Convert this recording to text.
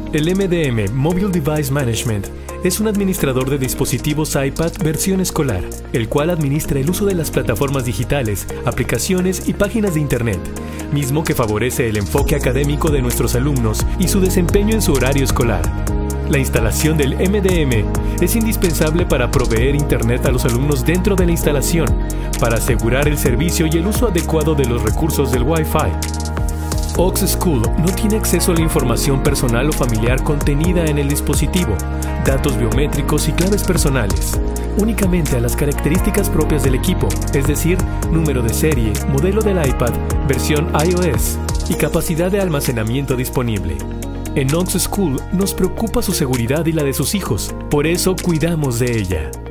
El MDM, Mobile Device Management, es un administrador de dispositivos iPad versión escolar, el cual administra el uso de las plataformas digitales, aplicaciones y páginas de Internet, mismo que favorece el enfoque académico de nuestros alumnos y su desempeño en su horario escolar. La instalación del MDM es indispensable para proveer Internet a los alumnos dentro de la instalación, para asegurar el servicio y el uso adecuado de los recursos del Wi-Fi. Ox School no tiene acceso a la información personal o familiar contenida en el dispositivo, datos biométricos y claves personales, únicamente a las características propias del equipo, es decir, número de serie, modelo del iPad, versión iOS y capacidad de almacenamiento disponible. En Ox School nos preocupa su seguridad y la de sus hijos, por eso cuidamos de ella.